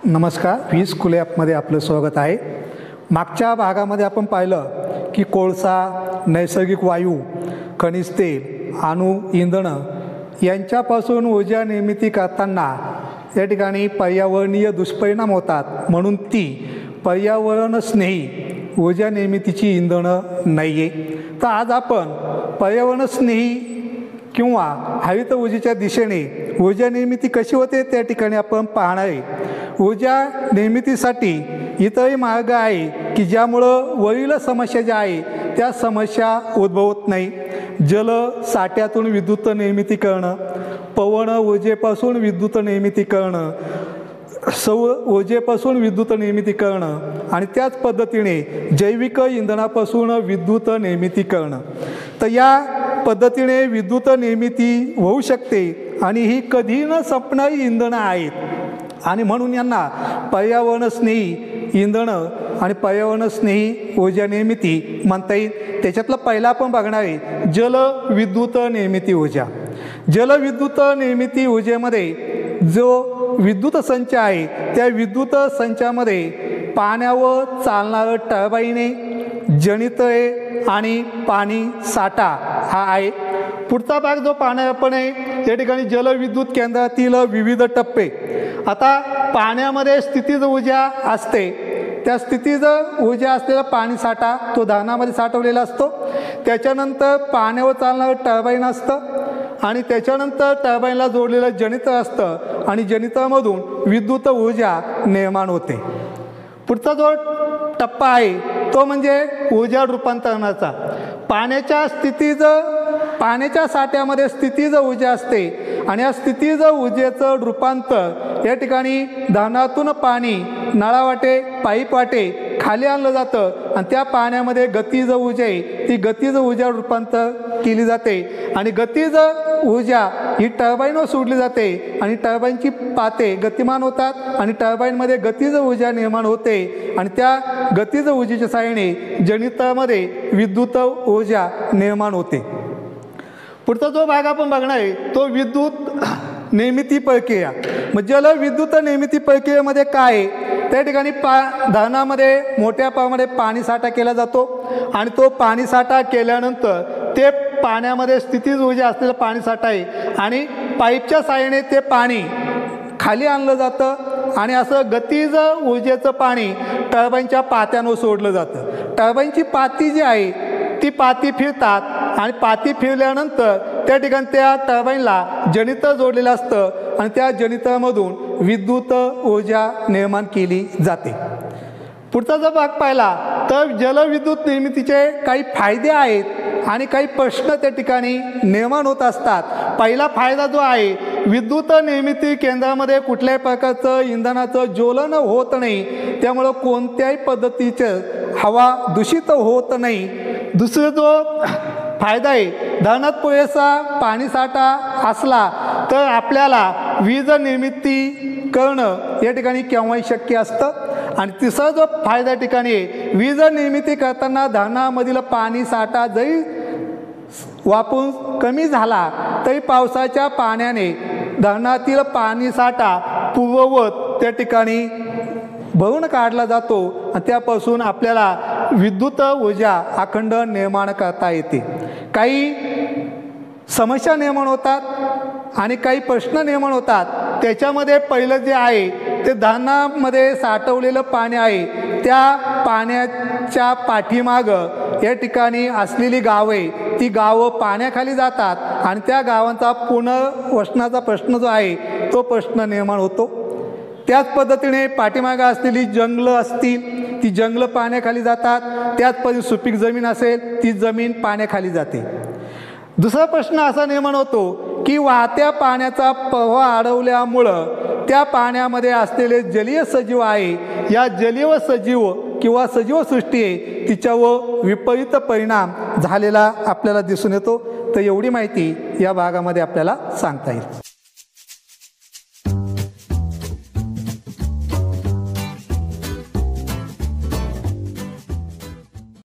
नमस्कार, V school ॲपमध्ये आपलं स्वागत आहे। मागच्या भागामध्ये आपण पाहिलं की कोळसा, नैसर्गिक वायू, खनिज तेल, अणु इंधनं यांच्यापासून ऊर्जा निर्मिती करताना या ठिकाणी पर्यावरणीय दुष्परिणाम होतात, म्हणून ती पर्यावरणस्नेही ऊर्जा निर्मितीची इंधनं नाही आहे। तर आज आपण पर्यावरणस्नेही किंवा हरित ऊर्जेच्या दिशेने ऊर्जा निर्मिती कशी होते त्या ठिकाणी आपण पाहणार आहे। ऊर्जा निर्मितीसाठी इतरही मार्ग आहे की ज्यामुळं वरील समस्या ज्या आहे त्या समस्या उद्भवत नाही। जल साठ्यातून विद्युत निर्मिती करणं, पवन ऊर्जेपासून विद्युत निर्मिती करणं, सौर ऊर्जेपासून विद्युत निर्मिती करणं आणि त्याच पद्धतीने जैविक इंधनापासून विद्युत निर्मिती करणं। तर या पद्धतीने विद्युत निर्मिती होऊ शकते आणि ही कधी न संपणारी इंधनं आहेत आणि म्हणून यांना पर्यावरणस्नेही इंधनं आणि पर्यावरणस्नेही ऊर्जा निर्मिती म्हणता येईल। त्याच्यातलं पहिला आपण बघणार आहे जलविद्युत निर्मिती ऊर्जा। जलविद्युत निर्मिती ऊर्जेमध्ये जो विद्युत संच आहे त्या विद्युत संचामध्ये पाण्यावर चालणारं टर्बाईने, जनितळे आणि पाणी साठा हा आहे। पुढचा भाग जो पाहणार आपण आहे या ठिकाणी जलविद्युत केंद्रातील विविध टप्पे। आता पाण्यामध्ये स्थितीज ऊर्जा असते, त्या स्थितीज ऊर्जा असलेला पाणी साठा तो धारणामध्ये साठवलेला असतो। त्याच्यानंतर पाण्यावर चालणारं टर्बाईन असतं आणि त्याच्यानंतर टर्बाईनला जोडलेलं जनित्र असतं आणि जनित्रामधून विद्युत ऊर्जा निर्माण होते। पुढचा जो टप्पा आहे तो म्हणजे ऊर्जा रूपांतरणाचा। पाण्याच्या साठ्यामध्ये स्थितीज ऊर्जा असते आणि या स्थितीज ऊर्जेचं रूपांतर या ठिकाणी धारणातून पाणी नळावाटे, पाईप वाटे खाली आणलं जातं आणि त्या पाण्यामध्ये गतीज ऊर्जा आहे ती गतीज ऊर्जा रूपांतर केली जाते आणि गतीज ऊर्जा ही टर्बाईनवर सोडली जाते आणि टर्बाईनची पाते गतिमान होतात आणि टर्बाईनमध्ये गतीज ऊर्जा निर्माण होते आणि त्या गतीज ऊर्जेच्या सहाय्याने जनित्रामध्ये विद्युत ऊर्जा निर्माण होते। पुढचा जो भाग आपण बघणार आहे तो विद्युत निर्मिती प्रक्रिया। मग जलविद्युत निर्मिती प्रक्रियेमध्ये काय आहे त्या ठिकाणी धारणामध्ये मोठ्या प्रमाणामध्ये पाणी साठा केला जातो आणि तो पाणी साठा केल्यानंतर ते पाण्यामध्ये स्थितीज ऊर्जा असलेलं पाणी साठा आहे आणि पाईपच्या सहाय्याने ते पाणी खाली आणलं जातं आणि असं गतीज ऊर्जेचं पाणी टर्बाईनच्या पात्यांवर सोडलं जातं। टर्बाईनची पाती जी आहे ती पाती फिरतात आणि पाती फिरल्यानंतर त्या ठिकाणी त्या टर्बाईनला जनित्र जोडलेलं असतं आणि त्या जनित्रामधून विद्युत ऊर्जा निर्माण केली जाते। पुढचा जर भाग पाहिला तर जलविद्युत निर्मितीचे काही फायदे आहेत आणि काही प्रश्न त्या ठिकाणी निर्माण होत असतात। पहिला फायदा जो आहे विद्युत निर्मिती केंद्रामध्ये कुठल्याही प्रकारचं इंधनाचं ज्वलन होत नाही, त्यामुळं कोणत्याही पद्धतीचं हवा दूषित होत नाही। दुसरा जो फायदा आहे धरणात पुरेसा पाणीसाठा असला तर आपल्याला वीज निर्मिती करणं या ठिकाणी केव्हाही शक्य असतं। आणि तिसरा जो फायदा या ठिकाणी आहे वीज निर्मिती करताना धरणामधील पाणी साठा जरी वापरून कमी झाला तरी पावसाच्या पाण्याने धरणातील पाणी साठा पूर्ववत त्या ठिकाणी भरून काढला जातो आणि त्यापासून आपल्याला विद्युत ऊर्जा अखंड निर्माण करता येते। काही समस्या निर्माण होतात आणि काही प्रश्न निर्माण होतात। त्याच्यामध्ये पहिलं जे आहे ते धरणामध्ये साठवलेलं पाणी आहे त्या पाण्याच्या पाठीमागं या ठिकाणी असलेली गावे ती गावं पाण्याखाली जातात आणि त्या गावांचा पुनर्वसनाचा प्रश्न जो आहे तो प्रश्न निर्माण होतो। त्याच पद्धतीने पाठीमागं असलेली जंगलं असतील ती जंगलं पाण्याखाली जातात, त्याच पद्धतीने सुपीक जमीन असेल ती जमीन पाण्याखाली जाते। दुसरा प्रश्न असा निर्माण होतो की वाहत्या पाण्याचा प्रवाह अडवल्यामुळं त्या पाण्यामध्ये असलेले जलीय सजीव आहे या जलीय सजीव किंवा सजीवसृष्टी आहे तिच्यावर विपरीत परिणाम झालेला आपल्याला दिसून येतो। तर एवढी माहिती या भागामध्ये आपल्याला सांगता येईल।